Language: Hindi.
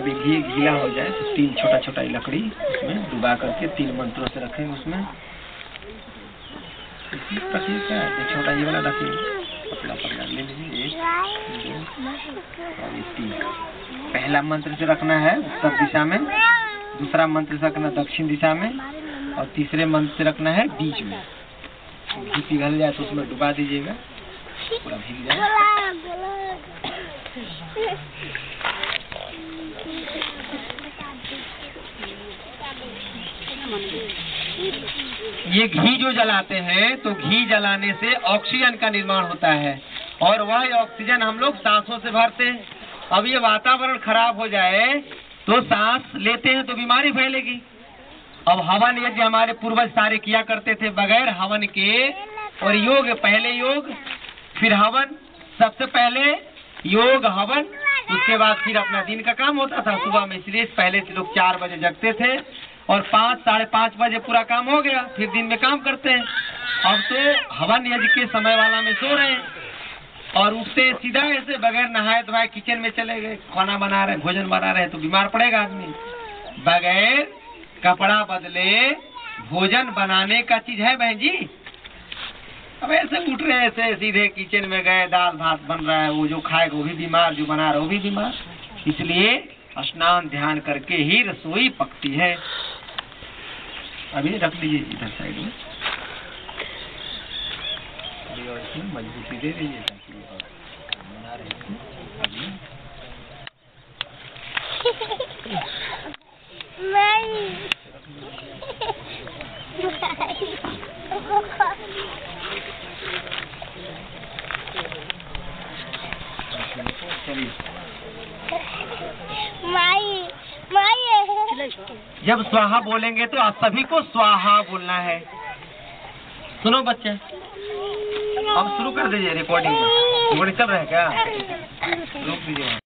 भी घी गीला हो जाए तो 3 छोटा छोटा लकड़ी उसमें डुबा करके 3 मंत्रों से रखेंगे उसमें। छोटा ये वाला रखिए, पतला पतला ले लीजिए, 1 2 और 3। पहला मंत्र से रखना है उत्तर दिशा में, दूसरा मंत्र से रखना दक्षिण दिशा में, और तीसरे मंत्र से रखना है बीच में। घी पिघल जाए तो उसमें डुबा दीजिएगा, पूरा भीग जाए। ये घी जो जलाते हैं तो घी जलाने से ऑक्सीजन का निर्माण होता है, और वह ऑक्सीजन हम लोग सांसों से भरते हैं। अब ये वातावरण खराब हो जाए तो सांस लेते हैं तो बीमारी फैलेगी। अब हवन यज्ञ हमारे पूर्वज सारे किया करते थे बगैर हवन के, और योग, पहले योग फिर हवन, सबसे पहले योग हवन, उसके बाद फिर अपना दिन का काम होता था सुबह में। इसलिए पहले से लोग 4 बजे जगते थे और 5 साढ़े 5 बजे पूरा काम हो गया, फिर दिन में काम करते हैं। अब तो हवन यज्ञ के समय वाला में सो रहे हैं और उठते सीधा ऐसे बगैर नहाए धोए किचन में चले गए, खाना बना रहे, भोजन बना रहे, तो बीमार पड़ेगा आदमी। बगैर कपड़ा बदले भोजन बनाने का चीज है बहन जी। अब ऐसे उठ रहे ऐसे सीधे किचन में गए, दाल भात बन रहा है, वो जो खाएगा वो भी बीमार, जो बना रहा है वो भी बीमार। इसलिए स्नान ध्यान करके ही रसोई पकती है। अभी रख लीजिए इधर साइड में, और इसमें मजबूती दे दीजिए ताकि बना रहे। जब स्वाहा बोलेंगे तो आप सभी को स्वाहा बोलना है। सुनो बच्चे, अब शुरू कर दीजिए रिकॉर्डिंग। रिकॉर्डिंग चल रहा है क्या? रोक दीजिए।